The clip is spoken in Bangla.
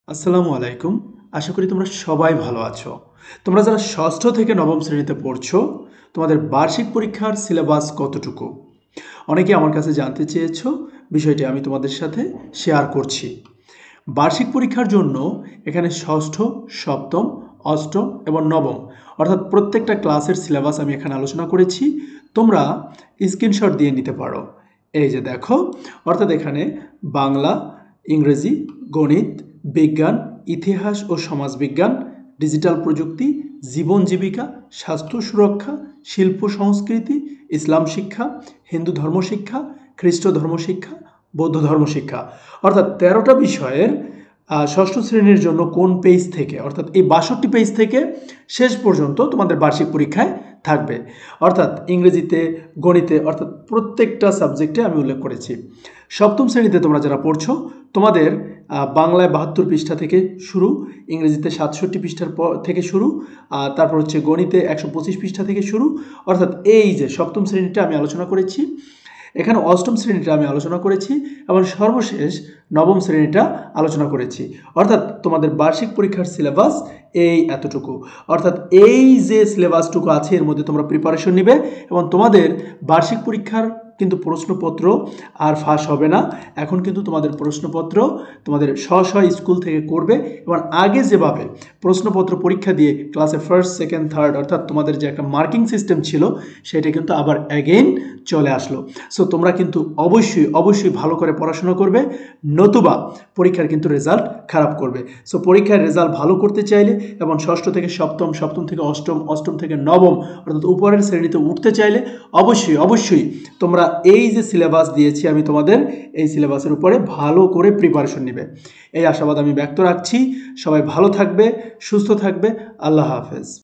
আসসালামু আলাইকুম। আশা করি তোমরা সবাই ভালো আছো। তোমরা যারা ষষ্ঠ থেকে নবম শ্রেণীতে পড়ছো, তোমাদের বার্ষিক পরীক্ষার সিলেবাস কতটুকু? অনেকে আমার কাছে জানতে চেয়েছো, বিষয়টি আমি তোমাদের সাথে শেয়ার করছি। বার্ষিক পরীক্ষার জন্য এখানে ষষ্ঠ, সপ্তম, অষ্টম এবং নবম অর্থাৎ প্রত্যেকটা ক্লাসের সিলেবাস আমি এখানে আলোচনা করেছি। তোমরা স্ক্রিনশট দিয়ে নিতে পারো। এই যে দেখো, অর্থাৎ এখানে বাংলা, ইংরেজি, গণিত, বিজ্ঞান, ইতিহাস ও সমাজবিজ্ঞান, ডিজিটাল প্রযুক্তি, জীবন জীবিকা, স্বাস্থ্য সুরক্ষা, শিল্প সংস্কৃতি, ইসলাম শিক্ষা, হিন্দু ধর্ম শিক্ষা, খ্রিস্ট ধর্ম শিক্ষা, বৌদ্ধ ধর্ম শিক্ষা অর্থাৎ ১৩টা বিষয়ের ষষ্ঠ শ্রেণীর জন্য কোন পেজ থেকে অর্থাৎ এই ৬২ পেজ থেকে শেষ পর্যন্ত তোমাদের বার্ষিক পরীক্ষায় থাকবে। অর্থাৎ ইংরেজিতে, গণিতে অর্থাৎ প্রত্যেকটা সাবজেক্টে আমি উল্লেখ করেছি। সপ্তম শ্রেণীতে তোমরা যারা পড়ছো, তোমাদের বাংলায় ৭২ পৃষ্ঠা থেকে শুরু, ইংরেজিতে ৬৭ পৃষ্ঠার থেকে শুরু, তারপর হচ্ছে গণিতে ১২৫ পৃষ্ঠা থেকে শুরু। অর্থাৎ এই যে সপ্তম শ্রেণীটা আমি আলোচনা করেছি, এখানে অষ্টম শ্রেণীটা আমি আলোচনা করেছি এবং সর্বশেষ নবম শ্রেণীটা আলোচনা করেছি। অর্থাৎ তোমাদের বার্ষিক পরীক্ষার সিলেবাস এই এতটুকু। অর্থাৎ এই যে সিলেবাসটুকু আছে এর মধ্যে তোমরা প্রিপারেশন নিবে এবং তোমাদের বার্ষিক পরীক্ষার কিন্তু প্রশ্নপত্র আর ফাঁস হবে না। এখন কিন্তু তোমাদের প্রশ্নপত্র তোমাদের স্ব স্কুল থেকে করবে এবং আগে যেভাবে প্রশ্নপত্র পরীক্ষা দিয়ে ক্লাসে ফার্স্ট, সেকেন্ড, থার্ড অর্থাৎ তোমাদের যে একটা মার্কিং সিস্টেম ছিল সেটা কিন্তু আবার অ্যাগেইন চলে আসলো। সো তোমরা কিন্তু অবশ্যই ভালো করে পড়াশোনা করবে, নতুবা পরীক্ষার কিন্তু রেজাল্ট খারাপ করবে। সো পরীক্ষার রেজাল্ট ভালো করতে চাইলে এবং ষষ্ঠ থেকে সপ্তম, সপ্তম থেকে অষ্টম, অষ্টম থেকে নবম অর্থাৎ উপরের শ্রেণীতে উঠতে চাইলে অবশ্যই তোমরা এই যে সিলেবাস দিয়েছি আমি তোমাদের, এই সিলেবাসের উপরে ভালো করে প্রিপারেশন নেবে। এই আশাবাদ আমি ব্যক্ত রাখছি। সবাই ভালো থাকবে, সুস্থ থাকবে। আল্লাহ হাফেজ।